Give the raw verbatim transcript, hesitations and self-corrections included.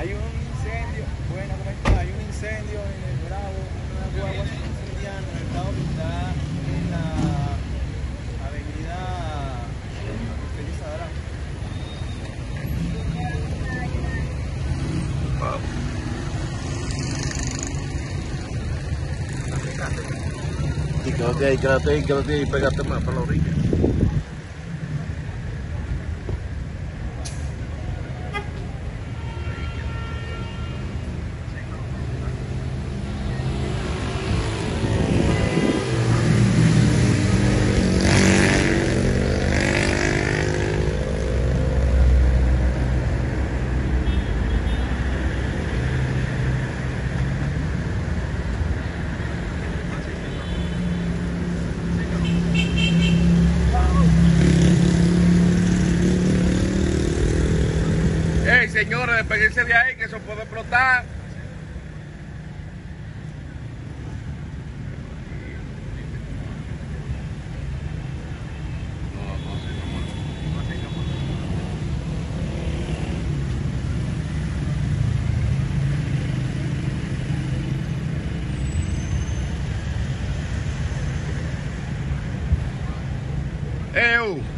Hay un incendio, bueno, ¿cómo está? Hay un incendio en el Bravo, una guagua incendiada en el Bravo que está en la avenida Félix Adalán. Y quédate ahí, quédate ahí, quédate ahí, pégate más para la orilla. Ey, señores, despeguense de ahí, que eso puede explotar. Eu